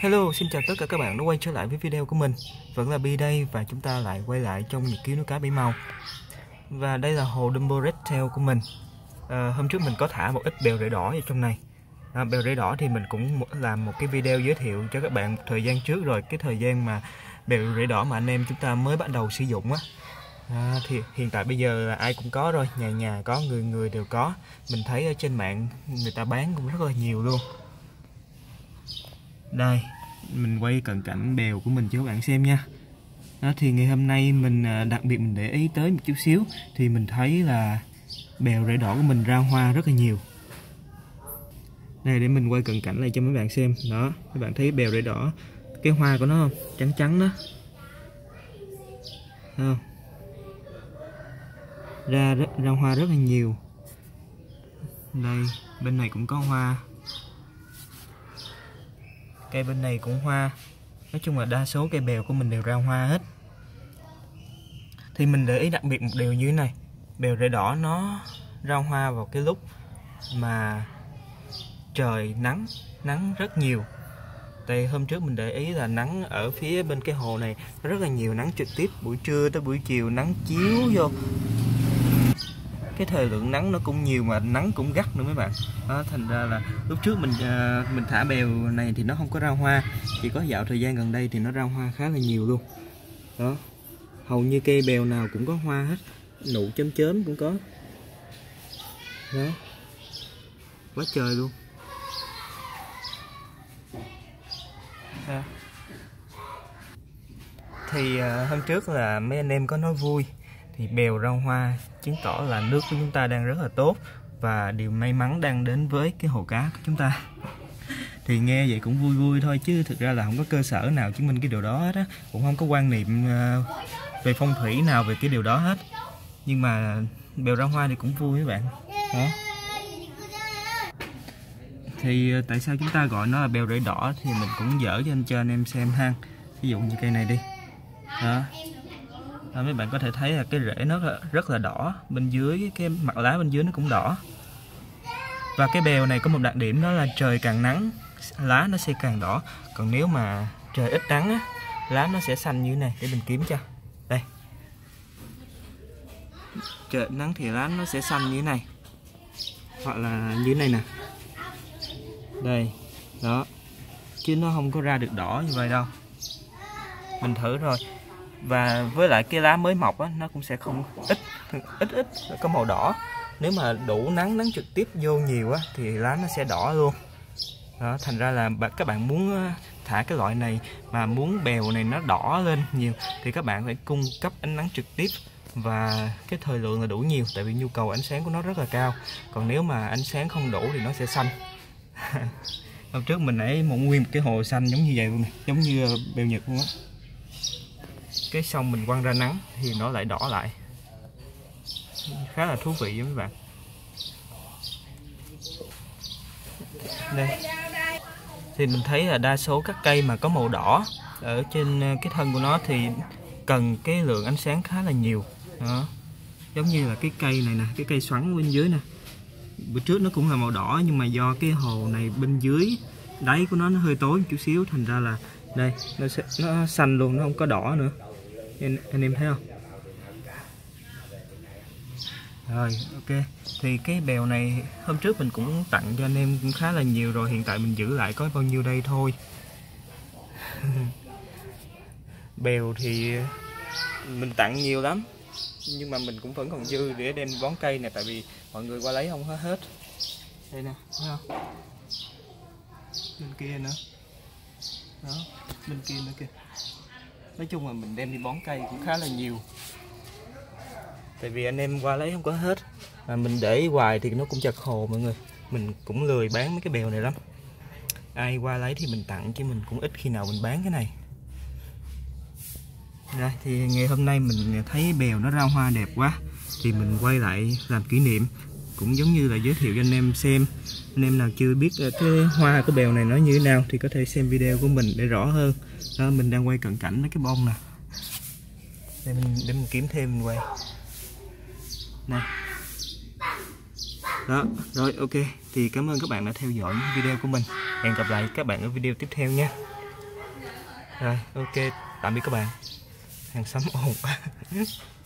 Hello, xin chào tất cả các bạn đã quay trở lại với video của mình. Vẫn là Bi đây và chúng ta lại quay lại trong nhật ký nuôi cá bảy màu. Và đây là hồ Dumbo Red Tail của mình. Hôm trước mình có thả một ít bèo rễ đỏ vào trong này. Bèo rễ đỏ thì mình cũng làm một cái video giới thiệu cho các bạn một thời gian trước rồi. Cái thời gian mà bèo rễ đỏ mà anh em chúng ta mới bắt đầu sử dụng á. Thì hiện tại bây giờ là ai cũng có rồi, nhà nhà có, người người đều có. Mình thấy ở trên mạng người ta bán cũng rất là nhiều luôn. Đây, mình quay cận cảnh bèo của mình cho các bạn xem nha. Thì ngày hôm nay mình đặc biệt mình để ý tới một chút xíu. Thì mình thấy là bèo rễ đỏ của mình ra hoa rất là nhiều. Đây, để mình quay cận cảnh lại cho mấy bạn xem. Đó, các bạn thấy bèo rễ đỏ, cái hoa của nó không? Trắng trắng đó. Thấy không? Ra hoa rất là nhiều. Đây, bên này cũng có hoa. Cây bên này cũng hoa. Nói chung là đa số cây bèo của mình đều ra hoa hết. Thì mình để ý đặc biệt một điều như thế này. Bèo rễ đỏ nó ra hoa vào cái lúc mà trời nắng rất nhiều. Tại hôm trước mình để ý là nắng ở phía bên cái hồ này rất là nhiều, nắng trực tiếp buổi trưa tới buổi chiều, nắng chiếu vô. Cái thời lượng nắng nó cũng nhiều mà nắng cũng gắt nữa mấy bạn. Đó, thành ra là lúc trước mình thả bèo này thì nó không có ra hoa, chỉ có dạo thời gian gần đây thì nó ra hoa khá là nhiều luôn. Đó, hầu như cây bèo nào cũng có hoa hết, nụ chớm chớm cũng có. Đó, quá trời luôn. Thì hôm trước là mấy anh em có nói vui, thì bèo ra hoa chứng tỏ là nước của chúng ta đang rất là tốt và điều may mắn đang đến với cái hồ cá của chúng ta. Thì nghe vậy cũng vui vui thôi chứ thực ra là không có cơ sở nào chứng minh cái điều đó hết á, cũng không có quan niệm về phong thủy nào về cái điều đó hết. Nhưng mà bèo ra hoa thì cũng vui các bạn. Đó. Thì tại sao chúng ta gọi nó là bèo rễ đỏ thì mình cũng dở cho anh em xem ha. Ví dụ như cây này đi. Đó. Đó, mấy bạn có thể thấy là cái rễ nó rất là đỏ, bên dưới cái mặt lá bên dưới nó cũng đỏ. Và cái bèo này có một đặc điểm đó là trời càng nắng lá nó sẽ càng đỏ, còn nếu mà trời ít nắng á, lá nó sẽ xanh như thế này. Để mình kiếm cho đây, trời nắng thì lá nó sẽ xanh như thế này hoặc là như thế này nè, đây đó, chứ nó không có ra được đỏ như vậy đâu, mình thử rồi. Và với lại cái lá mới mọc á, nó cũng sẽ không ít có màu đỏ. Nếu mà đủ nắng trực tiếp vô nhiều á, thì lá nó sẽ đỏ luôn. Đó, thành ra là các bạn muốn thả cái loại này mà muốn bèo này nó đỏ lên nhiều thì các bạn phải cung cấp ánh nắng trực tiếp và cái thời lượng là đủ nhiều, tại vì nhu cầu ánh sáng của nó rất là cao. Còn nếu mà ánh sáng không đủ thì nó sẽ xanh. Hôm trước mình ấy một nguyên một cái hồ xanh giống như vậy luôn này, giống như bèo Nhật luôn á. Cái xong mình quăng ra nắng thì nó lại đỏ lại, khá là thú vị với mấy bạn. Đây thì mình thấy là đa số các cây mà có màu đỏ ở trên cái thân của nó thì cần cái lượng ánh sáng khá là nhiều. Đó, giống như là cái cây này nè, cái cây xoắn bên dưới nè, bữa trước nó cũng là màu đỏ nhưng mà do cái hồ này bên dưới đáy của nó hơi tối một chút xíu, thành ra là đây nó xanh luôn, nó không có đỏ nữa. Anh em thấy không? Rồi, ok. Thì cái bèo này hôm trước mình cũng tặng cho anh em cũng khá là nhiều rồi, hiện tại mình giữ lại có bao nhiêu đây thôi. Bèo thì mình tặng nhiều lắm, nhưng mà mình cũng vẫn còn dư để đem bón cây nè, tại vì mọi người qua lấy không hết. Đây nè, thấy không? Bên kia nữa. Đó, bên kia nữa kìa. Nói chung là mình đem đi bón cây cũng khá là nhiều, tại vì anh em qua lấy không có hết mà mình để hoài thì nó cũng chật hồ mọi người. Mình cũng lười bán mấy cái bèo này lắm, ai qua lấy thì mình tặng chứ mình cũng ít khi nào mình bán cái này. Rồi thì ngày hôm nay mình thấy bèo nó ra hoa đẹp quá thì mình quay lại làm kỷ niệm, cũng giống như là giới thiệu cho anh em xem. Anh em nào chưa biết cái hoa của bèo này nó như thế nào thì có thể xem video của mình để rõ hơn. Đó, mình đang quay cận cảnh mấy cái bông nè, để mình kiếm thêm mình quay này. Đó, rồi ok. Thì cảm ơn các bạn đã theo dõi video của mình. Hẹn gặp lại các bạn ở video tiếp theo nha. Rồi ok, tạm biệt các bạn. Hàng xóm ồn quá.